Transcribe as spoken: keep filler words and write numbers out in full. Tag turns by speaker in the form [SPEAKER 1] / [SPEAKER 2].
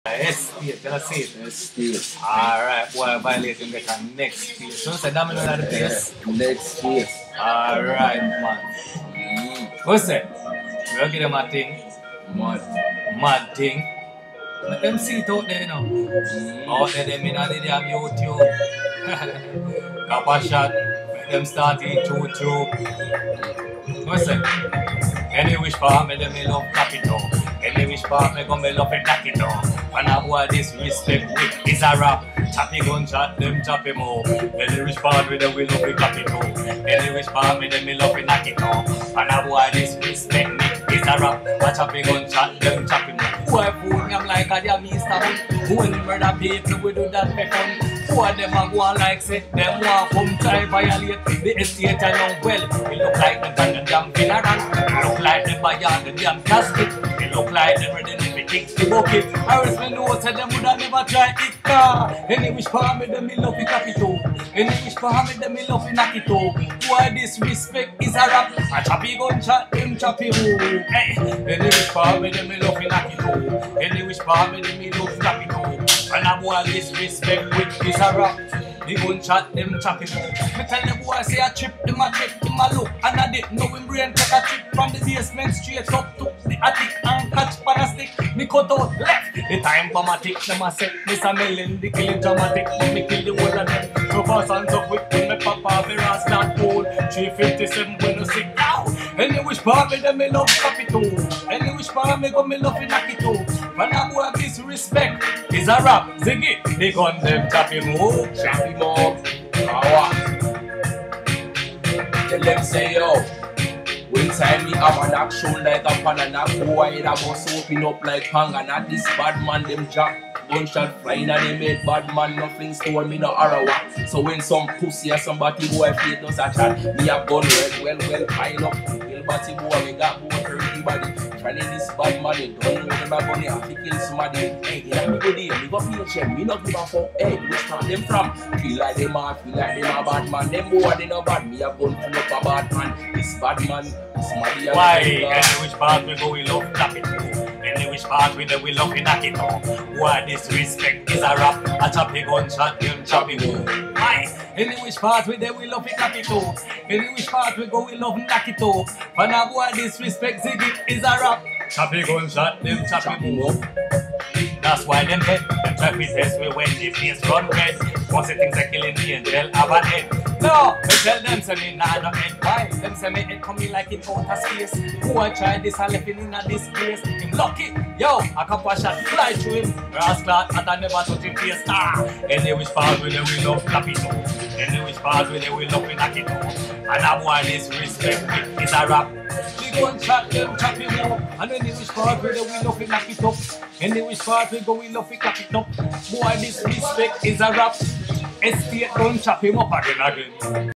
[SPEAKER 1] S state, can I see it?
[SPEAKER 2] S state.
[SPEAKER 1] Alright, boy, violating get a next space. So say that me know that the place.
[SPEAKER 2] Yeah, next space.
[SPEAKER 1] Alright, man.
[SPEAKER 2] Mm.
[SPEAKER 1] What's that? We'll give them a thing.
[SPEAKER 2] Mad.
[SPEAKER 1] Mad thing. Let them see it out there, you know.
[SPEAKER 2] Mm.
[SPEAKER 1] Out there, them in the damn YouTube. Copper shot. Let them start eat YouTube. What's that? Any wish for me, them me love capital. Any wish for me, go me love it capital. And I boy disrespect with is a rap. Choppy gun shot, them chop him up. Any wish for me, them we love it capital. Any wish for me, them me love it knock it off. And I boy disrespect me is a rap. A choppy gun shot, them chop him up. Boy fool me, I'm like a damn Easter Bunny. When we murder people, we do that for fun. Boy, them a go on like say, them want come try violate the estate alone. Well, it look like them done the damn Finneran. It look like them buy all the damn casket. It look like them ready to be kicked the bucket. I rest me know say them woulda never try it car. Any wish for me, them me love it capital. Any wish for me, them me love it knock it off. Boy, disrespect is a rap. A choppy gun shot, them choppy hole. Hey, any wish for me, them me love it knock it off. Any wish for me, them me love it knock it off. And a boy disrespect with this a rap. The gunshot them chopping. Me tell the boy say a trip, them a check, them a look. And I did know him brain take a trip from the basement straight up to the attic and catch pan a stick. Me cut out left. The time dramatic, them a set. Mister Mellon, the killing dramatic. Me kill the whole of them. So fast and so quick when me pop off the ras not cold. three fifty-seven when you sick now. Any wish for me, them me love capital. Any wish for me, go me love in knock it off. When a boy disrespect is a rap. Ziggy, they gun them chop him up.
[SPEAKER 2] Chop him up. Power. Tell them say yo. One time me have an action like a pan and a boy that was open up like pang and at this bad man them jack. Gunshot flying and they made bad man nothing store me no arawa. So when some pussy or somebody boy play does a chat, me have gun well well well pile up. Kill body boy we got boy for everybody. Trying this bad man you don't know them a gun have to kill somebody. Hey, yeah, me go there, me go feel check, me not give a fuck. Hey, where start them from? Feel like them a feel like them a bad man. Them boy they no bad, me have gun full up a bad man. This bad man.
[SPEAKER 1] Why? Any which part we go, we love clap it. Any which part we do, we love it knock it off. Why disrespect is a rap? A choppy gunshot, them choppy go. Why? Any which part we do, we love it knock it off. Any which part we go, we love knock it off. But now why disrespect Ziggy is a rap? Choppy gunshot, them choppy go. That's why them head, them try to test we when the face run red. Once the things are killing the angel have a head. No, they tell them say me nah no head. Why? Them say me head coming like in outer space. Who I try this and left in a this place. Him lucky, yo, a couple shot fly through him. Rascal and I never touch him face. Ah, any which part with them we love clap it up. Any which part with them we love knock it off. And a boy disrespect me is a rap. The gunshot them chop him up. And any which part with them we love knock it up. Any which part we go we love clap it up. Boy disrespect is a rap. Estate don't chop him up again again.